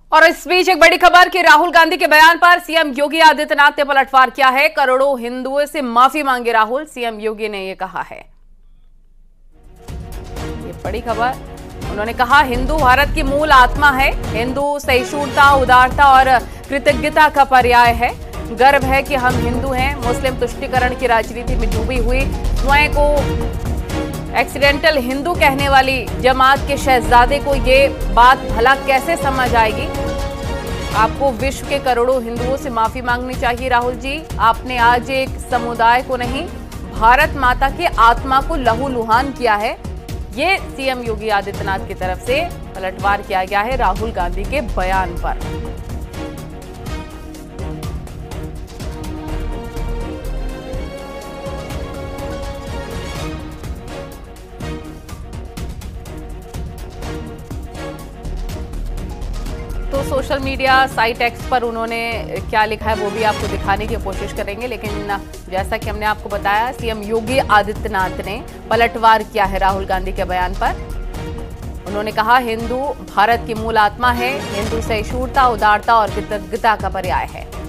और इस बीच एक बड़ी खबर कि राहुल गांधी के बयान पर सीएम योगी आदित्यनाथ ने पलटवार किया है। करोड़ों हिंदुओं से माफी मांगे राहुल, सीएम योगी ने यह कहा है। ये बड़ी खबर, उन्होंने कहा हिंदू भारत की मूल आत्मा है। हिंदू सहिष्णुता, उदारता और कृतज्ञता का पर्याय है। गर्व है कि हम हिंदू हैं। मुस्लिम तुष्टीकरण की राजनीति में डूबी हुई स्वयं को एक्सीडेंटल हिंदू कहने वाली जमात के शहजादे को ये बात भला कैसे समझ आएगी। आपको विश्व के करोड़ों हिंदुओं से माफी मांगनी चाहिए राहुल जी। आपने आज एक समुदाय को नहीं, भारत माता की आत्मा को लहूलुहान किया है। ये सीएम योगी आदित्यनाथ की तरफ से पलटवार किया गया है राहुल गांधी के बयान पर। तो सोशल मीडिया साइट एक्स पर उन्होंने क्या लिखा है वो भी आपको दिखाने की कोशिश करेंगे, लेकिन जैसा कि हमने आपको बताया सीएम योगी आदित्यनाथ ने पलटवार किया है राहुल गांधी के बयान पर। उन्होंने कहा हिंदू भारत की मूल आत्मा है। हिंदू सहिष्णुता, उदारता और कृतज्ञता का पर्याय है।